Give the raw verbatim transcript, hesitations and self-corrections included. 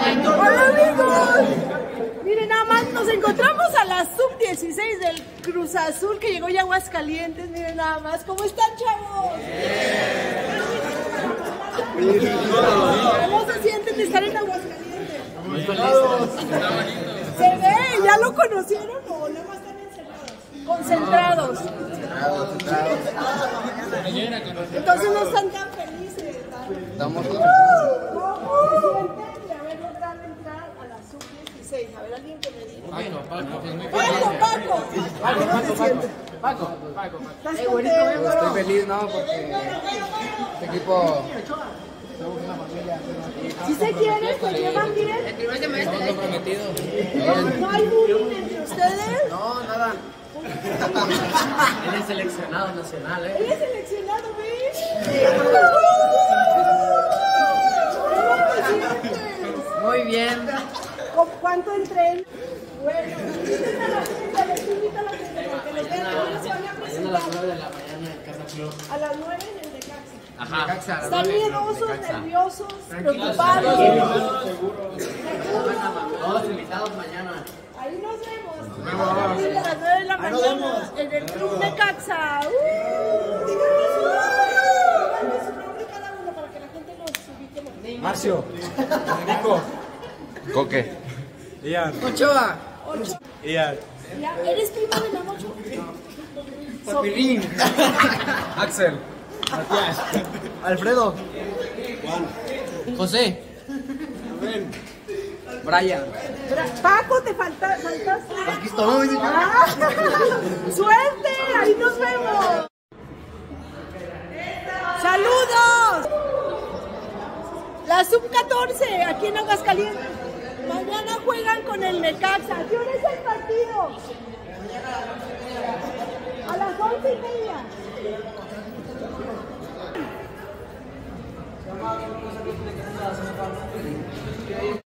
Hola amigos, miren nada más, nos encontramos a la sub dieciséis del Cruz Azul que llegó ya a Aguascalientes. Miren nada más, ¿cómo están, chavos? ¿Cómo se sienten de estar en Aguascalientes? Muy felices. ¿Se ve? ¿Ya lo conocieron o nada más están encerrados? Concentrados. Entonces no están tan felices. Estamos ¡Uh! ¿Cómo se sienten de haber logrado entrar a la sub dieciséis? A ver, alguien que me diga. Paco, Paco, es muy Paco, Paco. Paco, Paco, Paco, Paco, Paco. ¿Estás contento? Estoy feliz, ¿no? Porque este equipo somos una familia. ¿Si se quieren? ¿Se llevan bien? Estamos comprometidos. ¿No hay bullying entre ustedes? No, nada. Él es seleccionado nacional, ¿eh? Él es seleccionado, ¿ves? Muy bien. ¿Con cuánto entrenan? Bueno, inviten a la gente, les invito a la gente porque les vean cómo se van a Mañana a las presentar. nueve de la mañana en Casa Club. A las nueve en el Necaxa. Ajá. ¿Están miedosos, nerviosos, preocupados? Todos invitados mañana. Ahí nos vemos. A las nueve de la mañana en el Club Necaxa. ¡Uh! Díganme su nombre cada uno para que la gente nos ubique más. Marcio, Nico, Coque. Ian, Ochoa. Ocho. Ian, Ya, ¿eres primo de Namocho? Papilín. Axel, Matías, Alfredo. José. Brian. Paco, te falta, faltaste. Aquí estoy. ¡Ah! ¡Suerte! ¡Ahí nos vemos! ¡Saludos! La sub catorce, aquí en Aguascalientes. Mañana juegan con el Necaxa. ¿A qué hora es el partido? A las once y media.